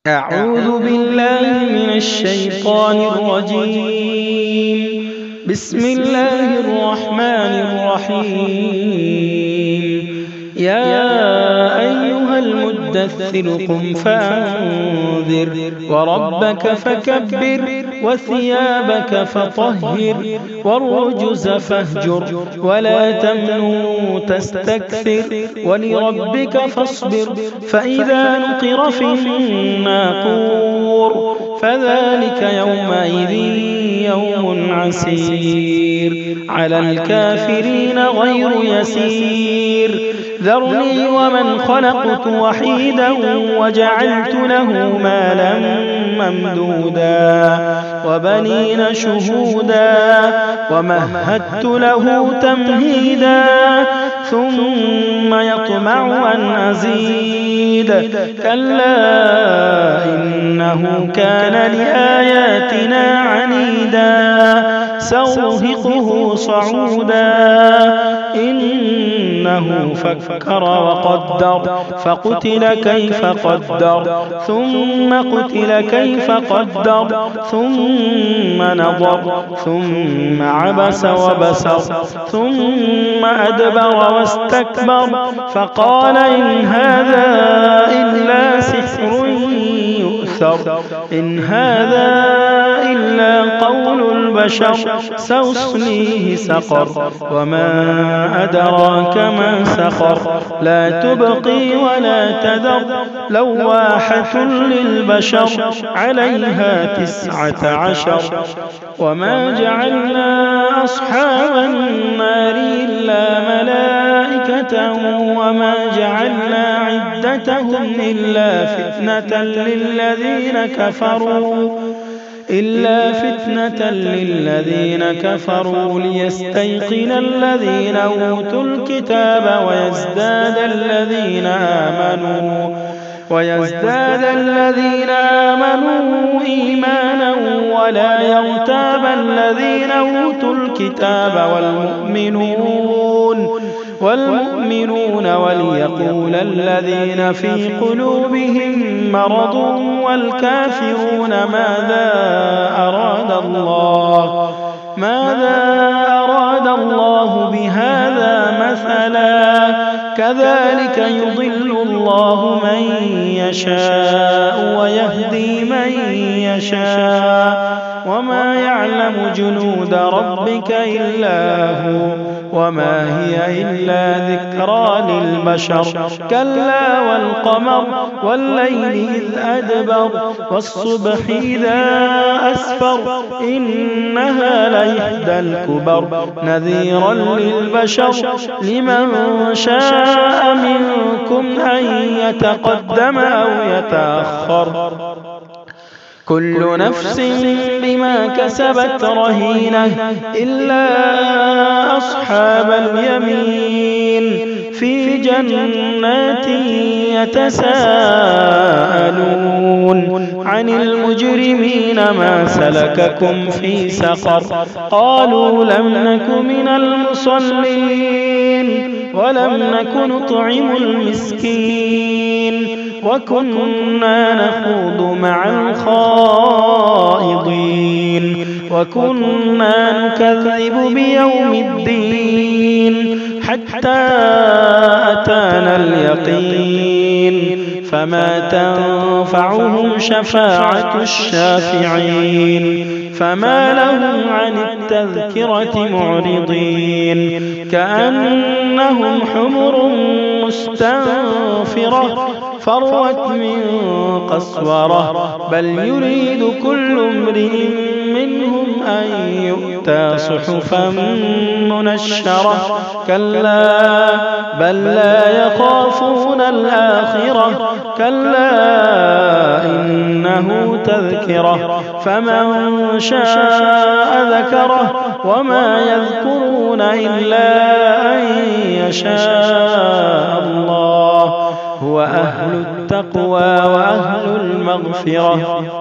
أعوذ بالله من الشيطان الرجيم. بسم الله الرحمن الرحيم. يا أيها المدثر قم فأنذر وربك فكبر وثيابك فطهر والرجز فاهجر ولا تمنن تستكثر ولربك فاصبر فإذا نقر في الناقور فذلك يومئذ يوم عسير على الكافرين غير يسير. ذرني ومن خلقت وحيدا وجعلت له مالا ممدودا وبنين شهودا ومهدت له تمهيدا ثم يطمع أن أزيد كلا إنه كان لآياتنا عنيدا سأرهقه صعودا إنه فكر وقدر فقتل كيف قدر ثم قتل كيف قدر ثم نظر ثم عبس وبسر ثم أدبر واستكبر فقال إن هذا إلا سحر يؤثر إن هذا إلا قول البشر سأصليه سقر وما أدراك ما سقر لا تبقي ولا تذر لواحة للبشر عليها 19 وما جعلنا أصحاب النار إلا ملائكة وما جعلنا عدتهم إلا فتنة للذين كفروا ليستيقن الذين أوتوا الكتاب ويزداد الذين آمنوا إيمانا ولا يرتاب الذين أوتوا الكتاب والمؤمنون وليقول الذين في قلوبهم مرض والكافرون ماذا أراد الله بهذا مثلا كذلك يضل الله من يشاء ويهدي من يشاء وما يعلم جنود ربك إلا هو وما هي إلا ذكرى للبشر كلا والقمر والليل إذ أدبر والصبح إذا أسفر إنها لإحدى الكبر نذيرا للبشر لمن شاء منكم أن يتقدم أو يتأخر كل نفس بما كسبت رهينة إلا أصحاب اليمين في جنات يتساءلون عن المجرمين ما سلككم في سقر قالوا لم نك من المصلين ولم نك نطعم المسكين وكنا نخوض مع الخائضين وكنا نكذب بيوم الدين حتى أتانا اليقين فما تنفعهم شفاعة الشافعين فما لهم عن التذكرة معرضين كأنهم حمر مستنفرة فروت من قسورة بل يريد كل امرئ منهم أن يؤتى صحفا منشرة كلا بل لا يخافون الآخرة كلا إنه تذكرة فمن شاء ذكره وما يذكرون إلا أن يشاء الله هو أهل التقوى وأهل المغفرة